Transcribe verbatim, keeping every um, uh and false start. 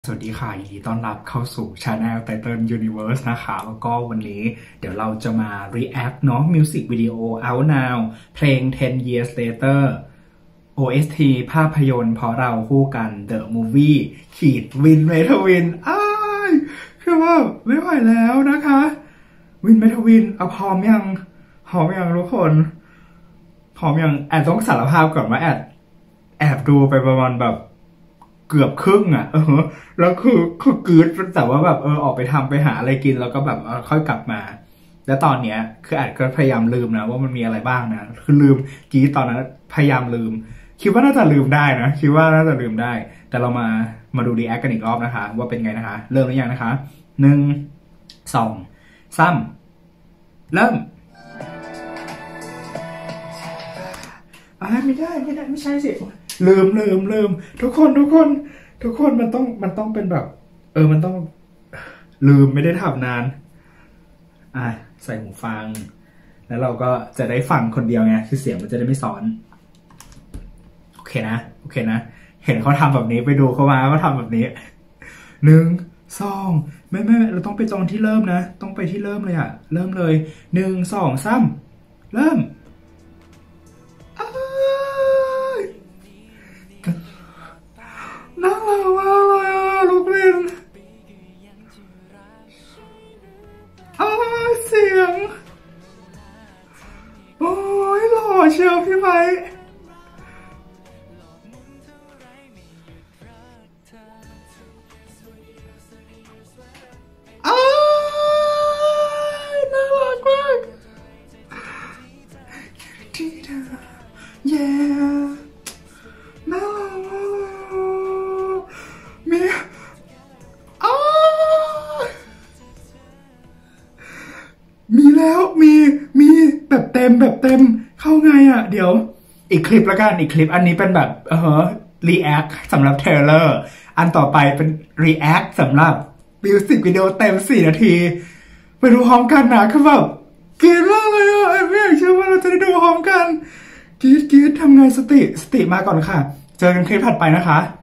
สวัสดีค่ะยินดีต้อนรับเข้าสู่ Channel Title Universe นะคะแล้วก็วันนี้เดี๋ยวเราจะมา react เนาะ Music Video Out Now เพลง ten years later โอ เอส ที ภาพยนตร์เพราะเราคู่กัน The Movie ขีดวินเมทวินอ้ายคือว่าไม่ไหวแล้วนะคะวินเมทวินเอาพร้อมยังพร้อมยังทุกคนพร้อมยังแอบต้องสารภาพก่อนว่าแอบแอบดูไปประมาณแบบเกือบครึ่งอ่ะเออแล้วคือคือกรีดแต่ว่าแบบเออออกไปทำไปหาอะไรกินแล้วก็แบบค่อยกลับมาแล้วตอนเนี้ยคืออาจก็พยายามลืมนะว่ามันมีอะไรบ้างนะคือลืมกรีดตอนนั้นพยายามลืมคิดว่าน่าจะลืมได้นะคิดว่าน่าจะลืมได้แต่เรามามาดูรีแอคกันอีกรอบนะคะว่าเป็นไงนะคะเริ่มหรือยังนะคะหนึ่งสองสามเริ่มอ่าไม่ได้ไม่ได้ไม่ใช่สิลืมลืมลืมทุกคนทุกคนทุกคนมันต้องมันต้องเป็นแบบเออมันต้องลืมไม่ได้ทำนานอ่ะใส่หูฟังแล้วเราก็จะได้ฟังคนเดียวไงคือเสียงมันจะได้ไม่ซ้อนโอเคนะโอเคนะเห็นเขาทำแบบนี้ไปดูเขามาเขาทำแบบนี้หนึ่งสองไม่ไม่เราต้องไปตอนที่เริ่มนะต้องไปที่เริ่มเลยอะเริ่มเลยหนึ่งสองสามเริ่มน่ารักมากเลยอ่ะลูกลินอ้าเสียงโอ้ยหล่อเชียวพี่ไม้อ้าน่ารักมากที่เธอเย้น่ารักมากมีอ้ามีแล้วมีมีแบบเต็มแบบเต็มเข้าไงอ่ะเดี๋ยวอีกคลิปละกันอีกคลิปอันนี้เป็นแบบเออรีแอคสำหรับเทเลอร์อันต่อไปเป็นรีแอคสำหรับมิวสิกวิดีโอเต็มสี่นาทีไปดูพร้อมกันนะคือแบบกรี๊ดมากเลยอ่ะไม่อยากเชื่อว่าเราจะได้ดูพร้อมกันกรี๊ดกรี๊ดทำไงสติสติมาก่อนค่ะเจอกันคลิปถัดไปนะคะ